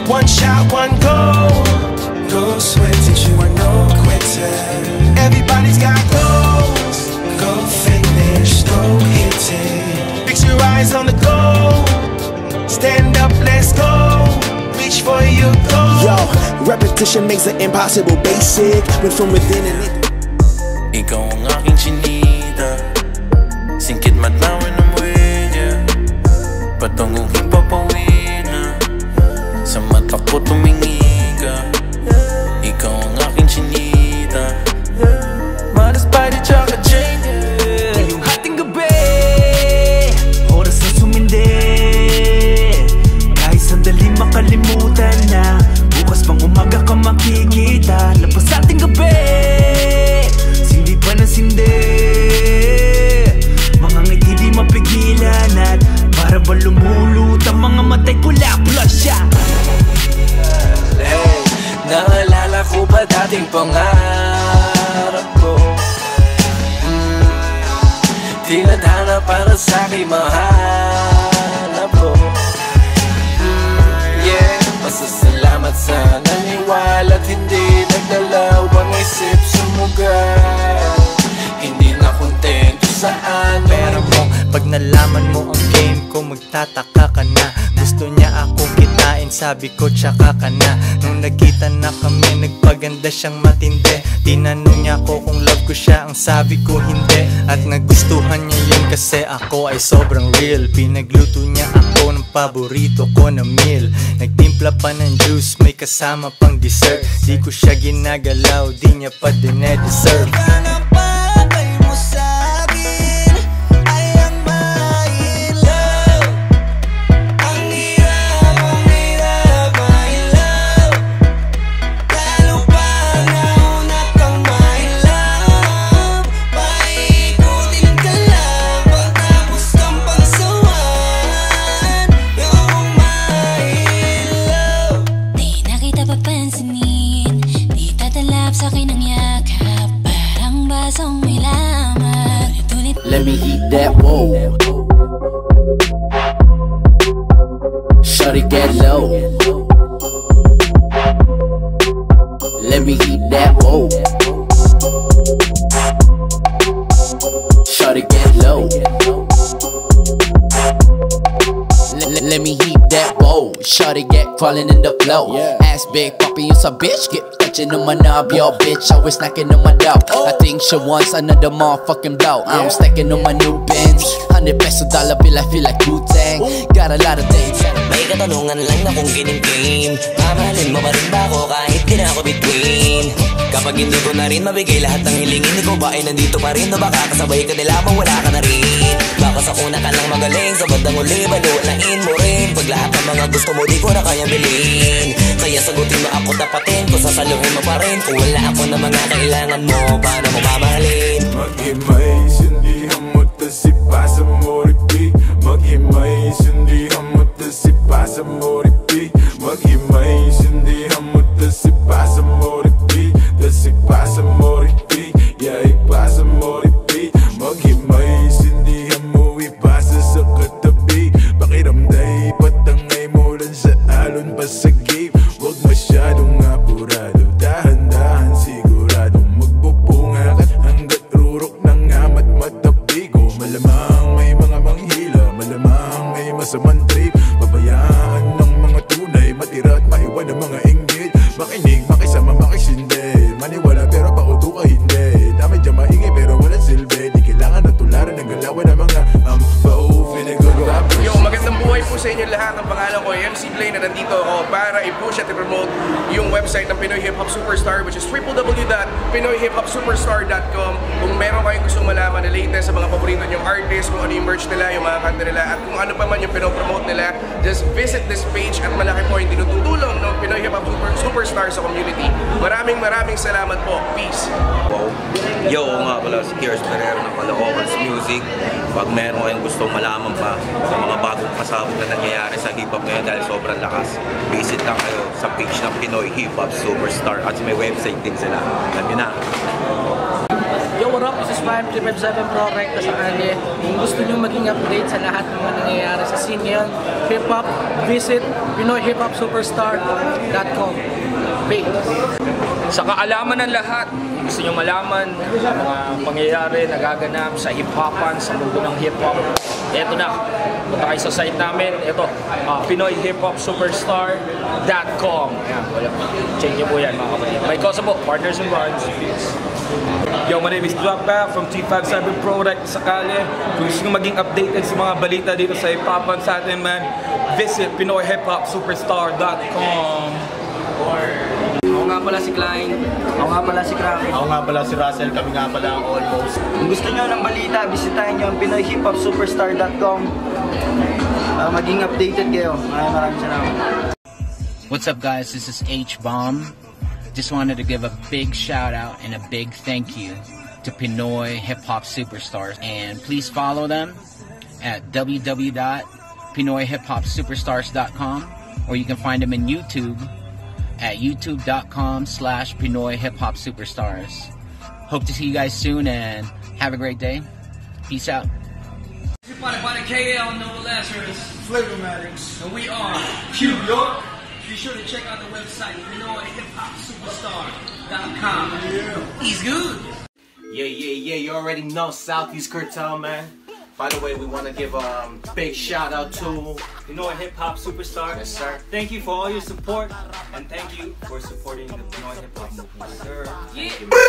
One shot, one goal. Go sweat it, you are no quitter. Everybody's got goals. Go finish, go hit it. Fix your eyes on the goal. Stand up, let's go. Reach for your goal. Yo, repetition makes the impossible basic. Went from within and it. Ikaw ang aking chinita, singkit matlawan ng muwenya, patungong hipapawi na, sa mata ko tumingi ka. Ikaw ang aking chinita, Maras Spidey tsaka Jane. Ngayong hating gabi, oras na sumindi. Kahit sandali makalimutan na, bukas pang umaga ka makikita. Labas sa ating gabi, sindi pa na sindi. Mga ngiti di mapigilan at para ba lumulot ang mga matay ko lapla siya. Naalala ko pa dating pangarap ko, tinadhana para sa'kin mahanap ko. Yeah, pasasalamat sa naniwala at hindi naglalaw ang isip sumugal. Hindi nakuntento saan pero kung pag nalaman mo ang game ko, magtataka ka na. Gusto niya akong kitain, sabi ko tsaka ka na. Nung nagkita na kami, nagpaganda siyang matindi. Tinanong niya ako kung love ko siya, ang sabi ko hindi. At nagustuhan niya yun kasi ako ay sobrang real. Pinagluto niya ako ng paborito ko na meal. Nagtimpla pa ng juice, may kasama pang dessert. Di ko siya ginagalaw, di niya pa dinedeserve. Let me eat that, whoa. Shorty get low. Let me eat that, whoa. Shorty get low. Let me heat that bowl. Shorty get crawling in the flow. Ass big, poppy, you a bitch. Get touching on my knob, yo bitch. Always snacking on my dough. I think she wants another motherfucking blow. I'm stacking on my new Benz. $100 bill, I feel like Wu-Tang. Got a lot of things. May katanungan lang na kung kinimkim. Mamahalin mo pa rin ba ako kahit di na ako between? Kapag hindi ko na rin mabigay lahat ng hilingin, ikaw ba ay nandito pa rin? O baka kasabay ka nila mo wala ka na rin? Baka sa una ka lang magaling, sa bandang uli balunain mo rin. Pag lahat ng mga gusto mo di ko na kayang bilhin. Kaya sagutin mo ako tapatin, kung sasaluhin mo pa rin. Kung wala ako na mga kailangan mo, paano mo mamahalin? Maghimay, sindihan mo tasipasa mo repeat. Maghimay, sindihan mo tasipasa mo repeat. Maghimay, sindihan mo tasipasa mo repeat. Tasipasa mo repeat, yeah, ipasa mo repeat. Maghimay, sindihan mo ipasa sa katabi. Pakiramday, patangay mo lang sa alon pa sa game. Huwag masyadong apurado, dahan-dahan siguradong magbubunga ka hanggat rurok ng amat matapigo. Malamang may mga manghila, malamang may masamang trip. Pabayaan ng mga tunay, matira at maiwan ng mga inggit. Makinig, makisama, makisindi. Maniwala pero pauto ka hindi. Dami dyan maingay pero walang silbi. Di kailangan na tularan ng galawan ng mga feeling good rappers. Yo, magandang buhay po sa inyo lahat. Ang pangalan ko ay MC Blain na nandito ako para i-push at i-promote yung website ng Pinoy Hip Hop Superstar, which is www.pinoyhiphopsuperstar.com. Kung meron kayong gusto malaman na latest sa mga paborito nyong artists, kung ano yung merch nila, yung mga kanta nila, at kung ano pa man yung pinopromote nila, just visit this page at malaki po yung tinutulong ng Pinoy Hip Hop Superstar sa community. Maraming salamat po. Peace. Yo, nga pala si Kiers Perero ng Caloocan's Music. Pag meron kayong gustong malaman pa sa mga bagong pasabog na nangyayari sa hip hop ngayon dahil sobrang lakas, visit lang kayo sa page ng Pinoy Hip Hop Superstar at may website din sila. Alam nyo na. Yo, what up? This is Ryan 357 Pro Recta sa Kale. Kung gusto nyo maging update sa lahat ng mga nangyayari sa scene ngayon, hip-hop, visit PinoyHipHopSuperstar.com. Sa kaalaman ng lahat, gusto nyo malaman ang mga pangyayari nagaganap sa hip-hopan, sa mundo ng hip-hop. Eto na, punta kayo sa site namin. Ito, PinoyHipHopSuperstar.com. Ayan, check nyo po yan mga kapatid. May kosa po, partners and bonds. Yo, my name is Gloc from T57 Pro Rec sa Cate. Kung gusto nyo maging updated sa mga balita dito sa hip-hopan sa atin, man, visit PinoyHipHopSuperstar.com. Ako nga pala si Blain. Ako nga pala si Cromax. Ako nga pala si Russell. Kami nga pala ang Almost. Kung gusto nyo ng balita, bisitahin nyo ang PinoyHipHopSuperstar.com. Maging updated kayo. Maraming salamat. What's up guys, this is H-Bomb. Just wanted to give a big shout out and a big thank you to Pinoy Hip Hop Superstars, and please follow them at www.pinoyhiphopsuperstars.com, or you can find them in YouTube at youtube.com/PinoyHipHopSuperstars. Hope to see you guys soon and have a great day. Peace out. Everybody, KL, no lessers, Flavormatics, and we are New York. Be sure to check out the website, PinoyHipHopSuperstar.com. Yeah. He's good. Yeah, you already know Southeast Cartel, man. By the way, we want to give a big shout out to Pinoy Hip Hop Superstar. Yes, sir. Thank you for all your support, and thank you for supporting the Pinoy Hip Hop movement, sir. Yeah.